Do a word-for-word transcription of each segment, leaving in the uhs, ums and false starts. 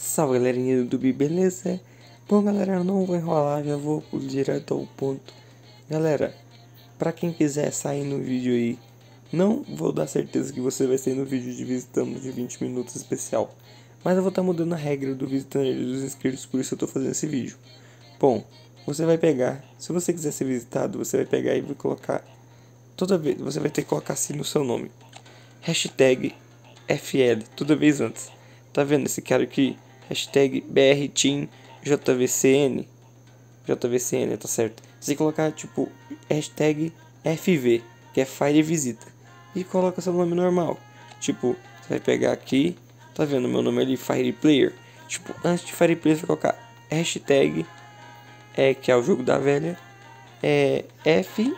Salve galerinha do YouTube, beleza? Bom galera, eu não vou enrolar, já vou direto ao ponto. Galera, pra quem quiser sair no vídeo aí, não vou dar certeza que você vai sair no vídeo de visitando de vinte minutos especial, mas eu vou estar tá mudando a regra do visitando e dos inscritos, por isso eu tô fazendo esse vídeo. Bom, você vai pegar, se você quiser ser visitado, você vai pegar e vai colocar, toda vez, você vai ter que colocar assim no seu nome, hashtag F L, toda vez antes. Tá vendo esse cara aqui? Hashtag B R Team J V C N. J V C N, tá certo? Você tem que colocar tipo hashtag F V, que é Fire Visita. E coloca seu nome normal. Tipo, você vai pegar aqui, tá vendo meu nome ali, Fire Player. Tipo, antes de Fire Player, você vai colocar hashtag, é, que é o jogo da velha, é F.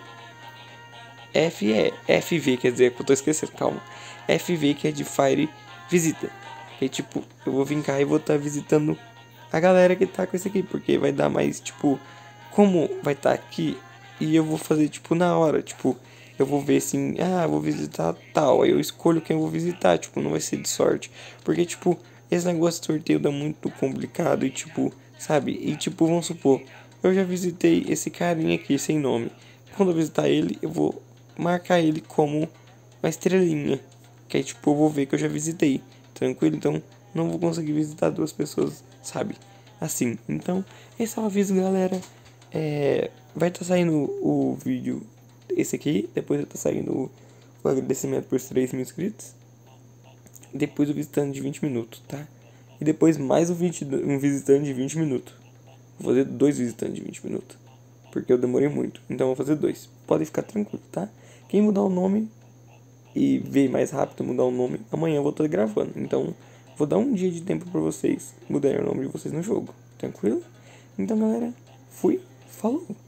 F é F V, quer dizer, que eu tô esquecendo, calma. F V, que é de Fire Visita. Que tipo, eu vou vir cá e vou estar tá visitando a galera que tá com esse aqui, porque vai dar mais, tipo, como vai estar tá aqui e eu vou fazer, tipo, na hora, tipo, eu vou ver assim, ah, vou visitar tal, aí eu escolho quem eu vou visitar, tipo, não vai ser de sorte, porque, tipo, esse negócio de sorteio dá muito complicado e, tipo, sabe, e, tipo, vamos supor, eu já visitei esse carinha aqui sem nome, quando eu visitar ele, eu vou marcar ele como uma estrelinha, que aí, tipo, eu vou ver que eu já visitei. Tranquilo, então não vou conseguir visitar duas pessoas, sabe? Assim, então esse é o aviso, galera. É, vai estar tá saindo o, o vídeo, esse aqui, depois vai estar tá saindo o, o agradecimento por três mil inscritos. Depois o visitante de vinte minutos, tá? E depois mais um, vinte, um visitante de vinte minutos. Vou fazer dois visitantes de vinte minutos, porque eu demorei muito, então vou fazer dois. Podem ficar tranquilo, tá? Quem mudar o nome e ver mais rápido mudar o nome, amanhã eu vou estar gravando. Então, vou dar um dia de tempo pra vocês mudarem o nome de vocês no jogo. Tranquilo? Então, galera, fui, falou!